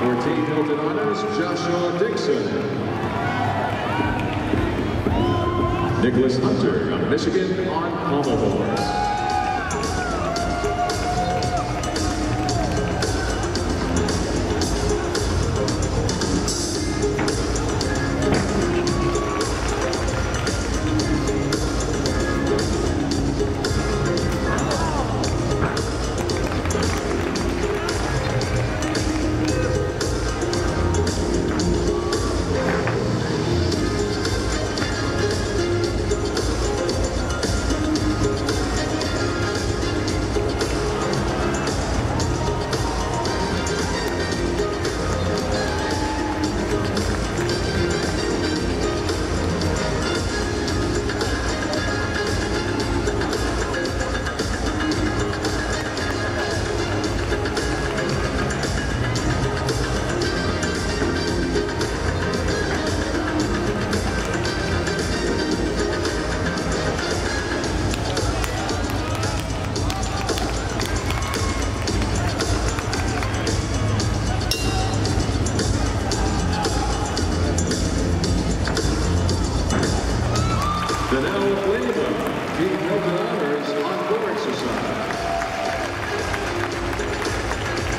For Team Hilton Honors, Joshua Dixon. Nicholas Hunter of Michigan on pommel boards. Danelle Lima, Team Hilton Honors on board society.